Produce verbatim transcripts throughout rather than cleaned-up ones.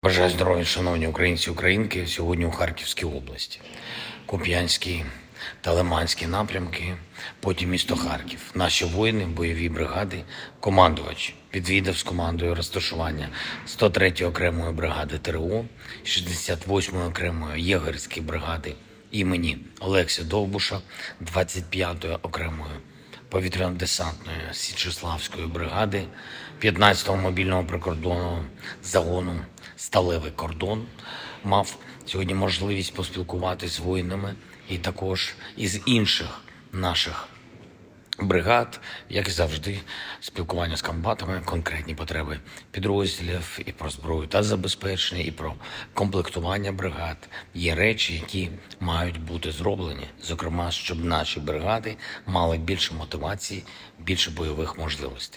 Бажаю здоров'я, шановні українці і українки. Сьогодні у Харківській області. Куп'янський та Лиманський напрямки, потім місто Харків. Наші воїни, бойові бригади, командувач відвідав з командою розташування сто третьої окремої бригади ТрО, шістдесят восьмої окремої єгерської бригади імені Олекси Довбуша, двадцять п'ятої окремої повітряно-десантної Січеславської бригади, п'ятнадцятого мобільного прикордонного загону «Сталевий кордон». Мав сьогодні можливість поспілкуватися з воїнами і також із інших наших бригад, як і завжди, спілкування з комбатами, конкретні потреби підрозділів і про зброю та забезпечення, і про комплектування бригад. Є речі, які мають бути зроблені, зокрема, щоб наші бригади мали більше мотивації, більше бойових можливостей.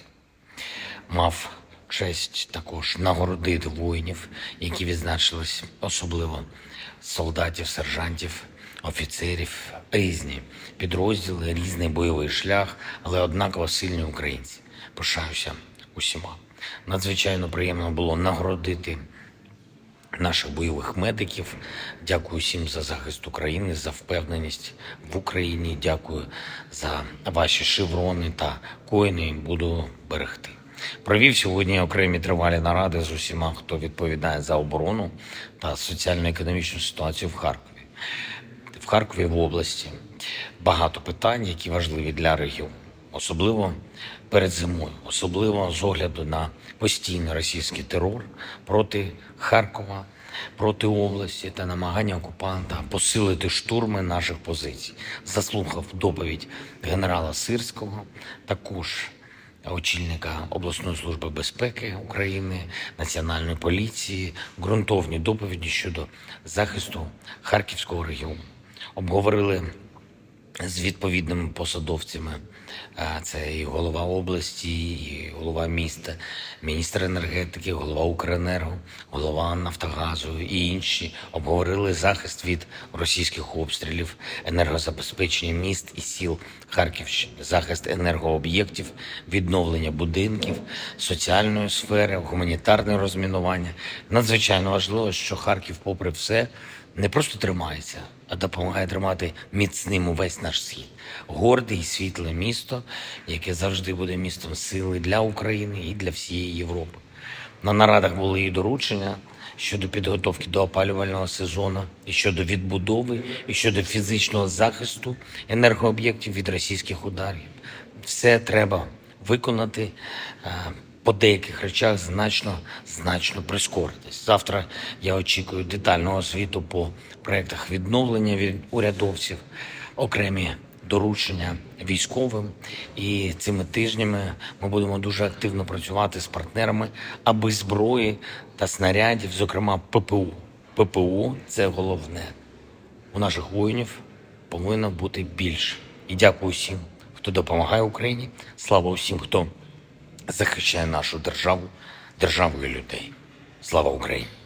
Мав честь також нагородити воїнів, які відзначились, особливо солдатів, сержантів, офіцерів, різні підрозділи, різний бойовий шлях, але однаково сильні українці. Пишаюся усіма. Надзвичайно приємно було нагородити наших бойових медиків. Дякую всім за захист України, за впевненість в Україні. Дякую за ваші шеврони та коїни. Буду берегти. Провів сьогодні окремі тривалі наради з усіма, хто відповідає за оборону та соціально-економічну ситуацію в Харкові. В Харкові, в області, багато питань, які важливі для регіону. Особливо перед зимою, особливо з огляду на постійний російський терор проти Харкова, проти області та намагання окупанта посилити штурми наших позицій. Заслухав доповідь генерала Сирського, також очільника обласної служби безпеки України, Національної поліції, ґрунтовні доповіді щодо захисту Харківського регіону. Обговорили з відповідними посадовцями, це і голова області, і голова міста, міністр енергетики, голова Укренерго, голова Нафтогазу і інші. Обговорили захист від російських обстрілів, енергозабезпечення міст і сіл Харківщини, захист енергооб'єктів, відновлення будинків, соціальної сфери, гуманітарне розмінування. Надзвичайно важливо, що Харків, попри все, не просто тримається, а допомагає тримати міцним увесь наш схід. Горде і світле місто, яке завжди буде містом сили для України і для всієї Європи. На нарадах були і доручення щодо підготовки до опалювального сезону, і щодо відбудови, і щодо фізичного захисту енергооб'єктів від російських ударів. Все треба виконати, по деяких речах значно, значно прискоритись. Завтра я очікую детального звіту по проєктах відновлення від урядовців, окремі доручення військовим. І цими тижнями ми будемо дуже активно працювати з партнерами, аби зброї та снарядів, зокрема ППО. ППО – це головне. У наших воїнів повинно бути більше. І дякую всім, хто допомагає Україні. Слава усім, хто захищає нашу державу, державу і людей. Слава Україні!